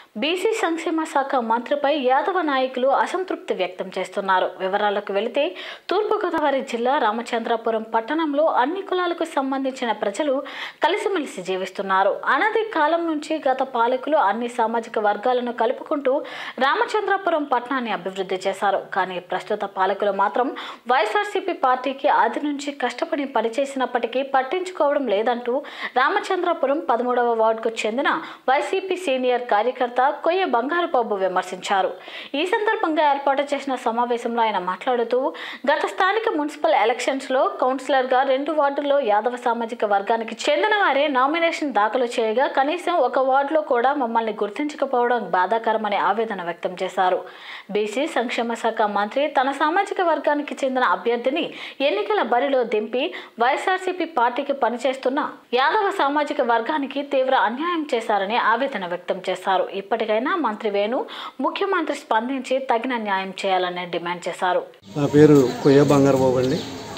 BC సంక్షేమ శాఖ మంత్రిపై యాదవ నాయకులు అసంతృప్తి వ్యక్తం చేస్తున్నారు. వివరాలకు వెళితే తూర్పుగోదావరి జిల్లా రామచంద్రాపురం పట్టణంలో అన్ని కులాలకు సంబంధించిన ప్రజలు కలిసిమెలిసి జీవిస్తున్నారు. అనాది కాలం నుంచి గత పాలకులు అన్ని సామాజిక వర్గాలను కలుపుకుంటూ రామచంద్రాపురం పట్టణాన్ని అభివృద్ధి చేశారు. కానీ ప్రస్తుత పాలకులు మాత్రం వైఎస్ఆర్సీపీ పార్టీకి ఆది నుంచి కష్టపడి పనిచేసినప్పటికీ పట్టించుకోవడం లేదంటూ రామచంద్రాపురం 13వ వార్డుకు చెందిన వైసీపీ సీనియర్ కార్యకర్త కొయ్య బంగారబాబు విమర్శించారు. ఈ సందర్భంగా ఏర్పాటు చేసిన సమావేశంలో ఆయన మాట్లాడుతూ గత స్థానిక మున్సిపల్ ఎలక్షన్స్ లో కౌన్సిలర్ గా 2 వార్డుల్లో యాదవ సామాజిక వర్గానికి చెందిన వారే నామినేషన్ దాఖలు చేయగా కనీసం ఒక వార్డులో కూడా మమ్మల్ని గుర్తించకపోవడం బాధాకరమని ఆవేదన వ్యక్తం చేశారు. బీసీ సంక్షేమ శాఖ మంత్రి తన సామాజిక వర్గానికి చెందిన అభ్యర్థిని ఎన్నికల బరిలో దింపి వైఎస్ఆర్సీపీ పార్టీకి పనిచేస్తున్న యాదవ సామాజిక వర్గానికి తీవ్ర అన్యాయం చేశారని ఆవేదన వ్యక్తం చేశారు. ఇప్పటికైనా మంత్రి వేణు ముఖ్యమంత్రి స్పందించి తగిన న్యాయం చేయాలని డిమాండ్ చేశారు. నా పేరు కొయ్య బంగారబాబు అండి.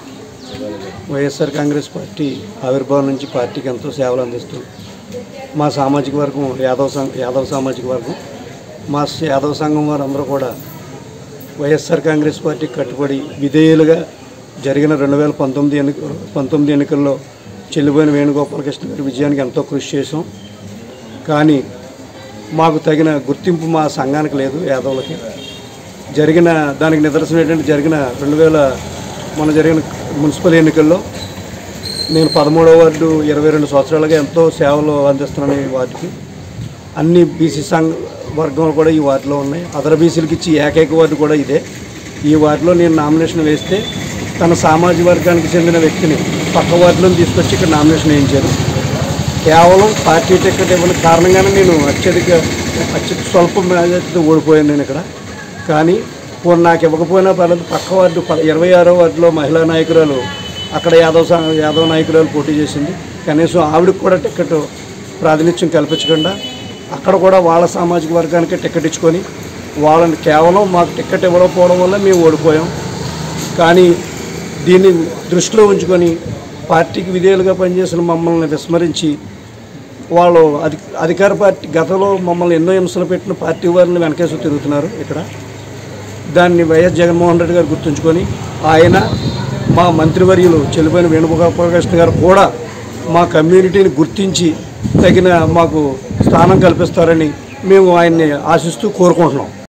వైఎస్ఆర్ కాంగ్రెస్ పార్టీ ఆవిర్భావం నుంచి పార్టీకి ఎంతో సేవలు అందిస్తూ మా సామాజిక వర్గం యాదవ సామాజిక వర్గం మా యాదవ సంఘం వారందరూ కూడా వైఎస్ఆర్ కాంగ్రెస్ పార్టీకి కట్టుబడి విధేయులుగా జరిగిన 2019 ఎన్నికల్లో చెల్లిపోయిన వేణుగోపాలకృష్ణ గారి విజయానికి ఎంతో కృషి చేసాం. కానీ మాకు తగిన గుర్తింపు మా సంఘానికి లేదు. యాదవులకి జరిగిన దానికి నిదర్శనం ఏంటంటే మొన్న జరిగిన మున్సిపల్ ఎన్నికల్లో నేను 13వ వార్డు 22 సంవత్సరాలుగా ఎంతో సేవలు అందిస్తున్నాను. ఈ వార్డుకి అన్ని బీసీ వర్గాలు కూడా ఈ వార్డులో ఉన్నాయి. అదర్ బీసీలకు ఇచ్చి ఏకైక వార్డు కూడా ఇదే. ఈ వార్డులో నేను నామినేషన్ వేస్తే తన సామాజిక వర్గానికి చెందిన వ్యక్తిని పక్క వార్డులో తీసుకొచ్చి ఇక్కడ నామినేషన్ వేయించారు. కేవలం పార్టీ టికెట్ ఇవ్వని కారణంగానే నేను అత్యధిక స్వల్ప మెజార్టీతో ఓడిపోయాను నేను ఇక్కడ. కానీ నాకు ఇవ్వకపోయినా పర్లేదు, పక్క వార్డు 26వ వార్డులో మహిళా నాయకురాలు అక్కడ యాదవ నాయకురాలు పోటీ చేసింది. కనీసం ఆవిడకి కూడా టికెట్ ప్రాతినిధ్యం కల్పించకుండా అక్కడ కూడా వాళ్ళ సామాజిక వర్గానికి టికెట్ ఇచ్చుకొని వాళ్ళని కేవలం మాకు టికెట్ ఇవ్వకపోవడం వల్ల మేము ఓడిపోయాం. కానీ దీన్ని దృష్టిలో ఉంచుకొని పార్టీకి విధేయులుగా పనిచేసిన మమ్మల్ని విస్మరించి వాళ్ళు అధికార పార్టీ గతంలో మమ్మల్ని ఎన్నో హింసలు పెట్టిన పార్టీ వారిని వెనకేసి తిరుగుతున్నారు ఇక్కడ. దాన్ని వైఎస్ జగన్మోహన్ రెడ్డి గారు గుర్తుంచుకొని ఆయన మా మంత్రివర్యులు చెల్లిపోయిన వేణుగోపాలకృష్ణ గారు కూడా మా కమ్యూనిటీని గుర్తించి తగిన మాకు స్థానం కల్పిస్తారని మేము ఆయన్ని ఆశిస్తూ కోరుకుంటున్నాం.